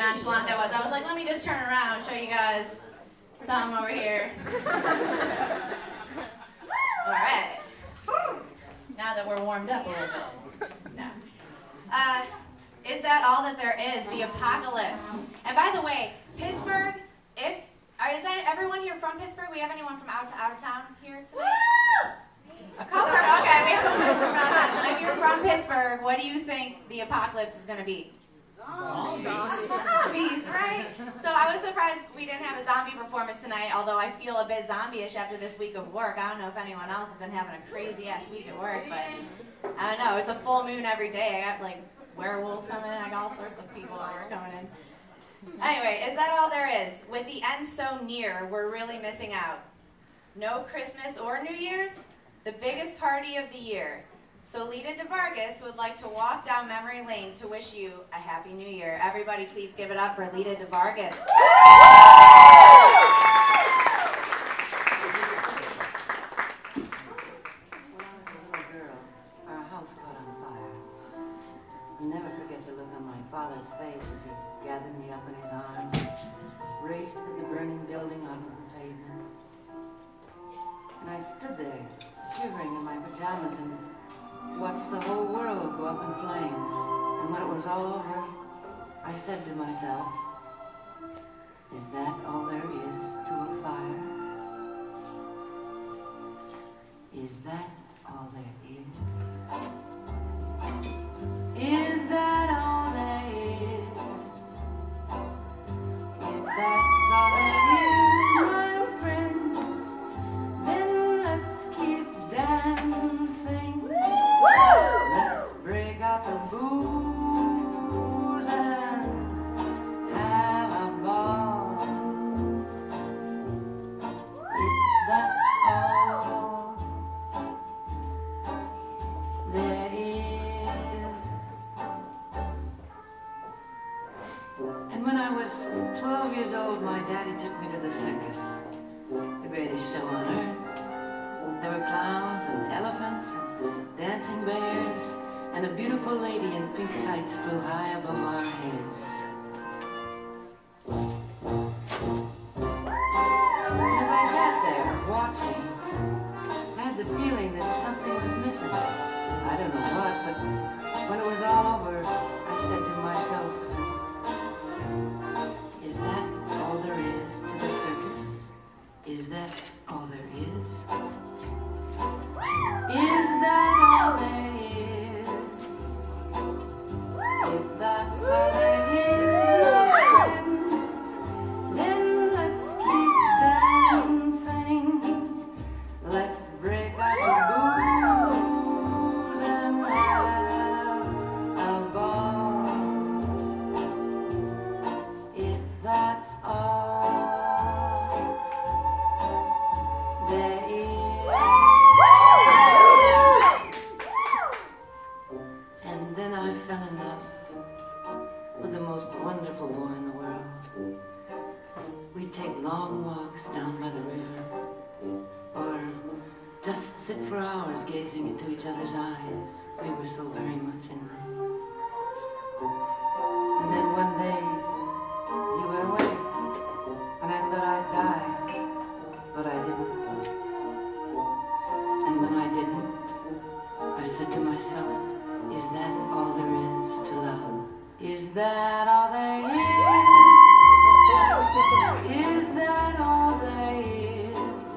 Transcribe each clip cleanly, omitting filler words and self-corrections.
nonchalant that was. I was like, let me just turn around and show you guys something over here. All right. Now that we're warmed up a little bit. No. Is that all that there is? The apocalypse. And by the way, Pittsburgh, is that everyone here from Pittsburgh? We have anyone from out of town here tonight? A couple? Okay, we have a person from out of town. If you're from Pittsburgh, what do you think the apocalypse is going to be? Zombies, right? So I was surprised we didn't have a zombie performance tonight, although I feel a bit zombie-ish after this week of work. I don't know if anyone else has been having a crazy-ass week at work, but I don't know. It's a full moon every day. I got, like, werewolves coming in. I got all sorts of people that are coming in. Anyway, is that all there is? With the end so near, we're really missing out. No Christmas or New Year's? The biggest party of the year. So Lita D'Vargas would like to walk down memory lane to wish you a Happy New Year. Everybody please give it up for Lita D'Vargas. When I was a little girl, our house caught on fire. I'll never forget the look on my father's face as he gathered me up in his arms and raced to the burning building onto the pavement. And I stood there, shivering in my pajamas and watched the whole world go up in flames. And when it was all over, I said to myself, is that all there is to a fire? Is that all there is? Is that all there is? If that's all there is, my friends, then let's keep dancing. Let's break out the booze and have a ball. If that's all there is. And when I was 12 years old, my daddy took me to the circus, the greatest show on earth. There were clowns and elephants, dancing bears, and a beautiful lady in pink tights flew high above our heads. And as I sat there watching, I had the feeling that something was missing. I don't know what, but when it was all over, I said to myself, is that all there is to the circus? Is that all there is? Is that all there is? If that's all there is, my friends, then let's keep dancing. Let's break out the booze and have a ball. If that's all there is. And then I fell in love with the most wonderful boy in the world. We'd take long walks down by the river, or just sit for hours gazing into each other's eyes. We were so very much in love. And then one day, he went away, and I thought I'd die, but I didn't. And when I didn't, I said to myself, is that all there is to love? Is that all there is? Is that all there is?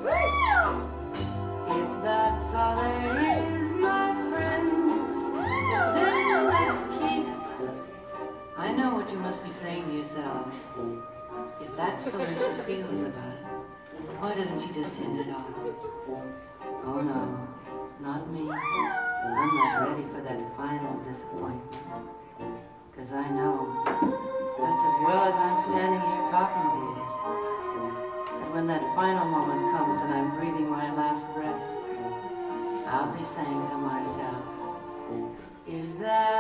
If that's all there is, my friends, then let's keep. I know what you must be saying to yourselves. If that's the way she feels about it, why doesn't she just end it all? Oh no, not me. I'm not ready for that final disappointment. Because I know, just as well as I'm standing here talking to you, that when that final moment comes and I'm breathing my last breath, I'll be saying to myself, is that